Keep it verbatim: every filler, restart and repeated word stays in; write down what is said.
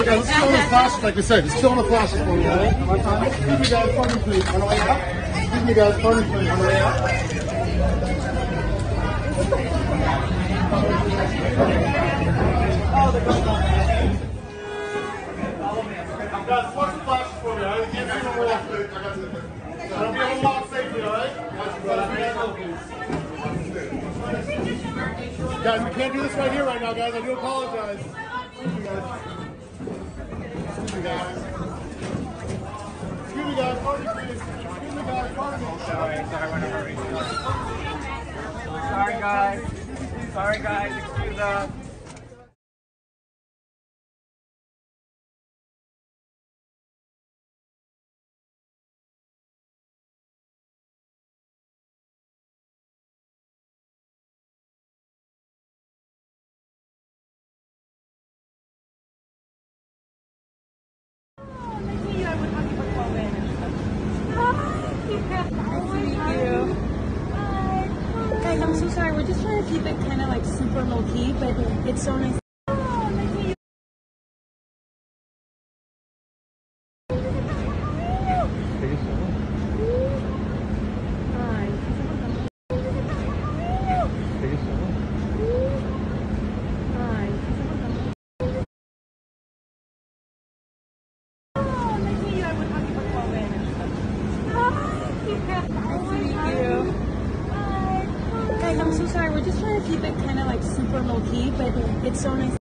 Alright guys, let's chill on the flashes, like I said. Let's chill on the flashes for me, alright? Excuse me guys, pardon me please. On the way out? Excuse me guys, pardon me please. On the way out? Oh, they're going on. Guys, watch the flashes for me, alright? You can't see no more off, please. I got to I'll be able to walk safely, alright? Guys, we can't do this right here right now, guys. I do apologize. Excuse me, guys. Excuse me, guys. Excuse me, guys. Pardon me, please. Excuse me, guys. Pardon me. Sorry, sorry, we're in a hurry. Sorry, guys. Sorry, guys. Excuse us. Guys, I'm so sorry. We're just trying to keep it kind of like super low key, but it's so nice. Guys, I'm so sorry. We're just trying to keep it kind of like super low key, but it's so nice.